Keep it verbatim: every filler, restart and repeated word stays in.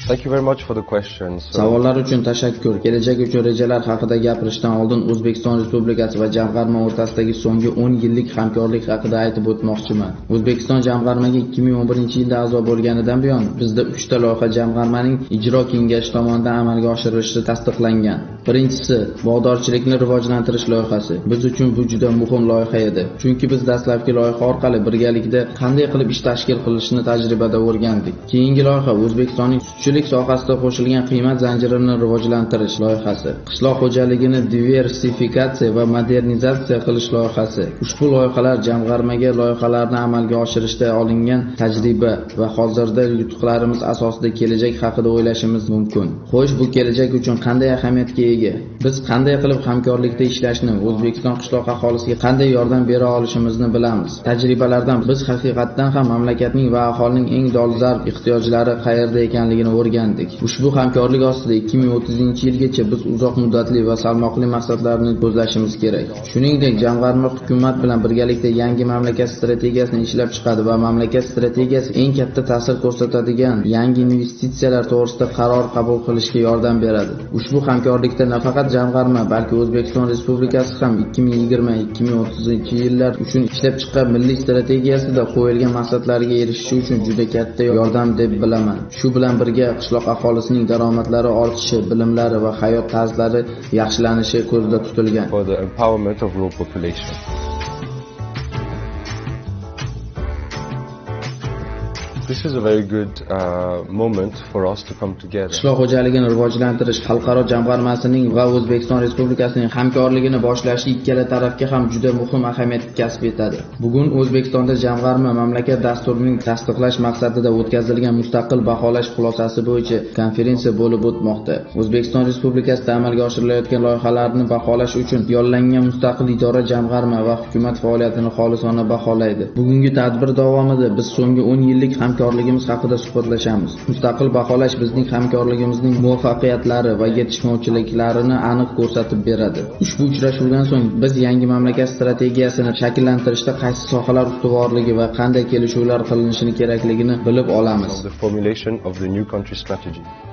Thank you very much for the questions. So, Savollar uchun tashakkur. Kelajak uchun rejalar haqida gapirishdan oldin O'zbekiston Respublikasi va Jamg'arma o'rtasidagi so'nggi o'n yillik hamkorlik haqida aytib o'tmoqchiman. O'zbekiston Jamg'armaga ikki ming o'n birinchi yilda a'zo bo'lganidan buyon bizda uchta loyiha Jamg'armaning ijro kengashi tomonidan amalga oshirilishi tasdiqlangan. Birinchisi, bog'dorchilikni rivojlantirish loyihasi. Biz uchun bu juda muhim loyiha edi. Chunki biz dastlabki loyiha orqali birgalikda qanday qilib ish tashkil qilishni tajribada o'rgandik. Keyingi loyiha O'zbekistonning sutchilik sohasida qo'shilgan qiymat zanjirini rivojlantirish loyihasi. Qishloq xo'jaligini diversifikatsiya va modernizatsiya qilish loyihasi. Ushbu loyihalar Jamg'armaga loyihalarni amalga oshirishda olingan tajriba va hozirda yutuqlarimiz asosida kelajak haqida o'ylashimiz mumkin. Xo'sh, bu kelajak uchun qanday ahamiyatga ega? Biz qanday qilib hamkorlikda ishlashni, O'zbekiston qishloq aholisiga qanday yordam bera olishimizni bilamiz. Tajribalardan biz haqiqatdan ham mamlakatning va aholining eng dolzarb ehtiyojlari qayerda ekanligini o'rgandik. Ushbu hamkorlik ostida ikki ming o'ttizinchi yilgacha biz uzoq muddatli va salmoqli maqsadlarni ko'zlashimiz kerak. Shuningdek, Jamg'arma hukumat bilan birgalikda yangi mamlakat strategiyasini ishlab chiqadi va mamlakat strategiyasi eng katta ta'sir ko'rsatadigan yangi investitsiyalar to'g'risida qaror qabul qilishga yordam beradi. Ushbu hamkorlikda nafaqat Jamg'arma, balki O'zbekiston Respublikasi ham ikki ming yigirma ikki ming o'ttizinchi yillar uchun ishlab chiqqan milliy strategiyasida qo'yilgan maqsadlarga erishish uchun juda katta yordam deb bilaman. Shu bilan birga qishloq aholisining daromadlari ortishi, bilimlari va hayot tarzlari yaxshilanishi ko'zda tutilgan. for the empowerment of rural population. This is a very good uh, moment for us to come together. Qishloq xo'jaligini rivojlantirish xalqaro jamg'armasining va O'zbekiston Respublikasining hamkorligini boshlashi ikkala tarafga ham juda muhim ahamiyat kasb etadi. Bugun O'zbekistonda Jamg'arma mamlakat dasturining tasdiqlash maqsadida o'tkazilgan mustaqil baholash xulosasi bo'yicha konferensiya bo'lib o'tmoqda. O'zbekiston Respublikasida amalga oshirilayotgan loyihalarni baholash uchun yollangan mustaqil idora Jamg'arma va hukumat faoliyatini xolisona baholaydi. Bugungi tadbir davomida biz so'nggi o'n yillik hamkorligimiz haqida suhbatlashamiz. Mustaqil baholash bizning hamkorligimizning muvaffaqiyatlari va yetishmovchiliklarini aniq ko'rsatib beradi. Ushbu uchrashuvdan so'ng biz yangi mamlakat strategiyasini shakllantirishda qaysi sohalar ustuvorligi va qanday kelishuvlar qilinishi kerakligini bilib olamiz. The formulation of the new country strategy.